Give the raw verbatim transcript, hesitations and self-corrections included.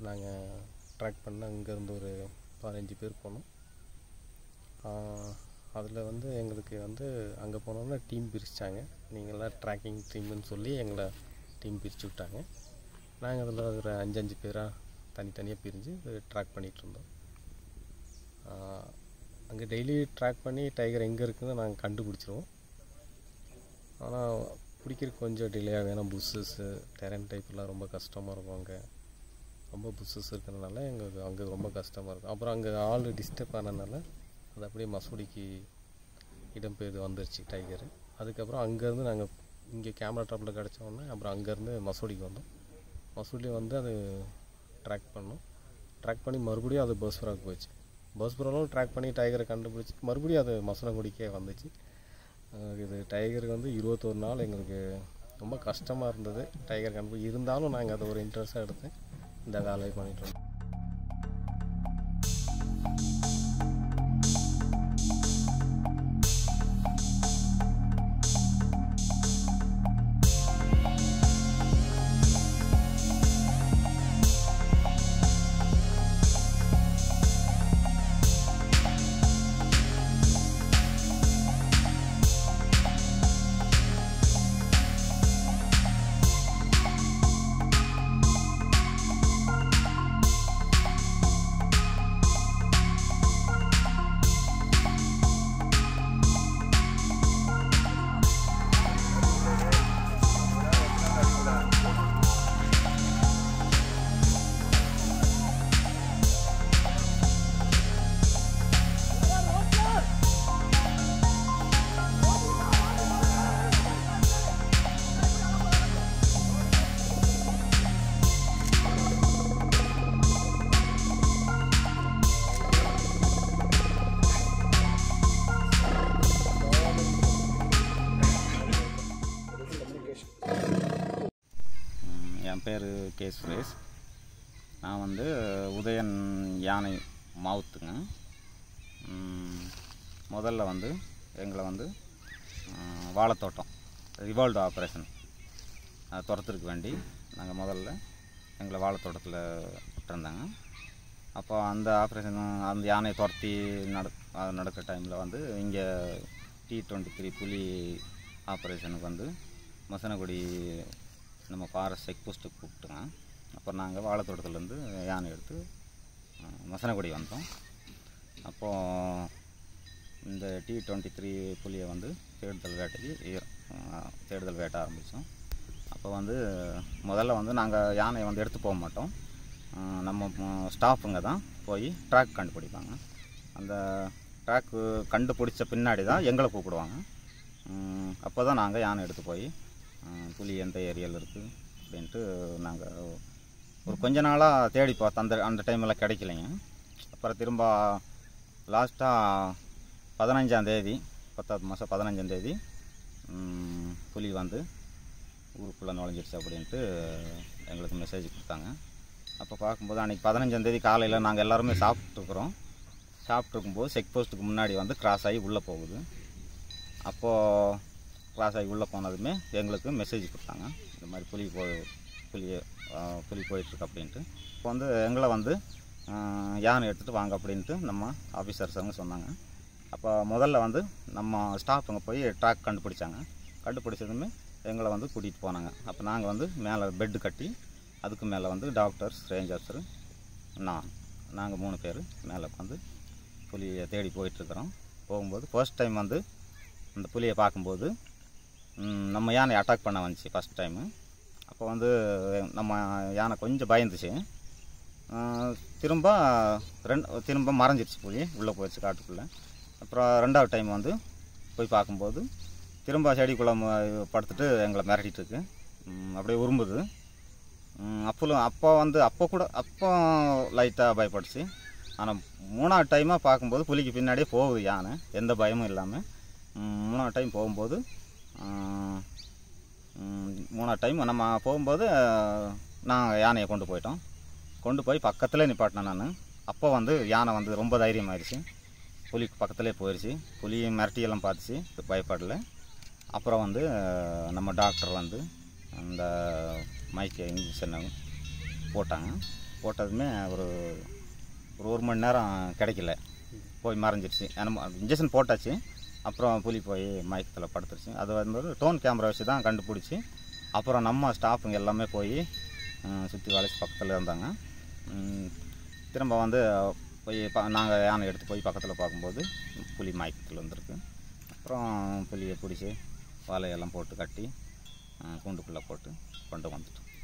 நாங்கள் ட்ராக் பண்ண அங்கேருந்து ஒரு பதினஞ்சு பேர் போனோம். அதில் வந்து எங்களுக்கு வந்து அங்கே போனோம்னா டீம் பிரிச்சிட்டாங்க. நீங்களாம் ட்ராக்கிங் டீம்னு சொல்லி எங்களை டீம் பிரித்து விட்டாங்க. நாங்கள் அதில் ஒரு அஞ்சு அஞ்சு பேராக தனித்தனியாக பிரிஞ்சு ட்ராக் பண்ணிகிட்ருந்தோம். அங்கே டெய்லி ட்ராக் பண்ணி டைகர் எங்கே இருக்குதுன்னு நாங்கள் கண்டுபிடிச்சிருவோம். ஆனால் பிடிக்கிறதுக்கு கொஞ்சம் டிலே ஆகும். ஏன்னா புஷ்ஷஸ்ஸு டெரன் டைப்லாம் ரொம்ப கஷ்டமாக இருக்கும். அங்கே ரொம்ப புஷ்ஷஸ் இருக்கிறதுனால எங்களுக்கு அங்கே ரொம்ப கஷ்டமாக இருக்கும். அப்புறம் அங்கே ஆள் டிஸ்டர்ப் ஆனதுனால அது அப்படியே மசூடிக்கு இடம்பெயர்ந்து வந்துருச்சு டைகரு. அதுக்கப்புறம் அங்கேருந்து நாங்கள் இங்கே கேமரா ட்ராப்பில் கிடச்சோன்னே அப்புறம் அங்கேருந்து மசூடிக்கு வந்தோம். மசூடி வந்து அது ட்ராக் பண்ணோம். ட்ராக் பண்ணி மறுபடியும் அது பஸ்புராவுக்கு போச்சு. பஸ்புராவும் ட்ராக் பண்ணி டைகரை கண்டுபிடிச்சி மறுபடியும் அது மசனகுடிக்கே வந்துச்சு. இது டைகருக்கு வந்து இருபத்தொரு நாள் எங்களுக்கு ரொம்ப கஷ்டமாக இருந்தது டைகர் கண்டுபிடி. இருந்தாலும் நாங்கள் அதை ஒரு இன்ட்ரெஸ்ட்டாக எடுத்து இந்த வேலையை பண்ணிட்டு இருந்தோம். என் பேர் கே சுரேஷ். நான் வந்து உதயன் யானை மாவுத்துங்க. முதல்ல வந்து எங்களை வந்து வாழைத்தோட்டம் ரிவால்டு ஆப்ரேஷன் துரத்துறதுக்கு வேண்டி நாங்கள் முதல்ல எங்களை வாழைத்தோட்டத்தில் விட்டுருந்தாங்க. அப்போ அந்த ஆப்ரேஷன் அந்த யானையை துரத்தி நட நடக்கிற டைமில் வந்து இங்கே டி டுவெண்ட்டி த்ரீ புலி ஆப்ரேஷனுக்கு வந்து மசனகுடி நம்ம ஃபாரஸ்ட் செக் போஸ்ட்டுக்கு கூப்பிட்டுங்க. அப்புறம் நாங்கள் வாழைத்தோட்டத்துலேருந்து யானை எடுத்து மசனகுடி வந்தோம். அப்போது இந்த டி டுவெண்ட்டி த்ரீ புலியை வந்து தேடுதல் வேட்டைக்கு தேடுதல் வேட்டை ஆரம்பித்தோம். அப்போ வந்து முதல்ல வந்து நாங்கள் யானையை வந்து எடுத்து போக மாட்டோம். நம்ம ஸ்டாஃபுங்க தான் போய் ட்ராக் கண்டுபிடிப்பாங்க. அந்த ட்ராக்கு கண்டுபிடிச்ச பின்னாடி தான் எங்களை கூப்பிடுவாங்க. அப்போ தான் நாங்கள் யானை எடுத்து போய் புலி எந்த ஏரியாவில் இருக்குது அப்படின்ட்டு நாங்கள் ஒரு கொஞ்ச நாளாக தேடி பார்த்தோம். அந்த அந்த டைமில் கிடைக்கலைங்க. அப்புறம் திரும்ப லாஸ்ட்டாக பதினஞ்சாந்தேதி பத்தாவது மாதம் பதினஞ்சாந்தேதி புலி வந்து ஊருக்குள்ளே நுழைஞ்சிருச்சு அப்படின்ட்டு எங்களுக்கு மெசேஜ் கொடுத்தாங்க. அப்போ பார்க்கும்போது அன்றைக்கி பதினஞ்சாந்தேதி காலையில் நாங்கள் எல்லாருமே சாப்பிட்ருக்குறோம். சாப்பிட்ருக்கும்போது செக் போஸ்ட்டுக்கு முன்னாடி வந்து கிராஸ் ஆகி உள்ளே போகுது. அப்போது கிராஸ் ஆகி உள்ளே போனதுமே எங்களுக்கு மெசேஜ் கொடுத்தாங்க, இந்த மாதிரி புலி போ புலி புலி போயிட்டுருக்கு அப்படின்ட்டு. இப்போ வந்து எங்களை வந்து யானை எடுத்துகிட்டு வாங்க அப்படின்ட்டு நம்ம ஆஃபீஸர்ஸுங்க சொன்னாங்க. அப்போ முதல்ல வந்து நம்ம ஸ்டாஃபுங்க போய் ட்ராக் கண்டுபிடிச்சாங்க. கண்டுபிடிச்சதுமே எங்களை வந்து கூட்டிகிட்டு போனாங்க. அப்போ நாங்கள் வந்து மேலே பெட்டு கட்டி அதுக்கு மேலே வந்து டாக்டர்ஸ் ரேஞ்சர்ஸு நான் நாங்கள் மூணு பேர் மேலே உட்காந்து புலியை தேடி போயிட்டுருக்குறோம். போகும்போது ஃபர்ஸ்ட் டைம் வந்து அந்த புலியை பார்க்கும்போது நம்ம யானை அட்டாக் பண்ண வந்துச்சு ஃபஸ்ட் டைமு. அப்போ வந்து நம்ம யானை கொஞ்சம் பயந்துச்சு. திரும்ப ரெண்டு திரும்ப மறைஞ்சிருச்சு புலி, உள்ளே போயிடுச்சு காட்டுக்குள்ளே. அப்புறம் ரெண்டாவது டைம் வந்து போய் பார்க்கும்போது திரும்ப செடிக்குள்ளே படுத்துட்டு எங்களை மிரட்டிகிட்ருக்கு, அப்படியே உரும்புது. அப்போ அப்போ வந்து அப்போ கூட அப்போ லைட்டாக பயப்படுச்சு. ஆனால் மூணாவது டைமாக பார்க்கும்போது புலிக்கு பின்னாடியே போகுது யானை, எந்த பயமும் இல்லாமல். மூணாவது டைம் போகும்போது மூணாவது டைம் நம்ம போகும்போது நான் யானையை கொண்டு போயிட்டோம். கொண்டு போய் பக்கத்தில் நிப்பாட்டினேன் நான். அப்போ வந்து யானை வந்து ரொம்ப தைரியமாகிடுச்சு, புலிக்கு பக்கத்துலேயே போயிடுச்சு. புலியும் மிரட்டியெல்லாம் பார்த்துச்சு, பயப்படலை. அப்புறம் வந்து நம்ம டாக்டர் வந்து அந்த மைக்கு இன்ஜெக்ஷனை போட்டாங்க. போட்டதுமே ஒரு ஒரு ஒரு மணி நேரம் கிடைக்கல, போய் மறைஞ்சிருச்சு. ஏன்னா இன்ஜெக்ஷன் போட்டாச்சு, அப்புறம் புலி போய் மயக்கத்தில் படுத்துருச்சு. அது வந்து டோன் கேமரா வச்சு தான் கண்டுபிடிச்சி, அப்புறம் நம்ம ஸ்டாஃபுங்க எல்லாமே போய் சுற்றி வளைச்சி பக்கத்தில் இருந்தாங்க. திரும்ப வந்து போய் ப நாங்கள் யானை எடுத்து போய் பக்கத்தில் பார்க்கும்போது புலி மயக்கத்தில் வந்துருக்கு. அப்புறம் புலியை பிடிச்சி வலையெல்லாம் போட்டு கட்டி கூண்டுக்குள்ளே போட்டு கொண்டு வந்துட்டோம்.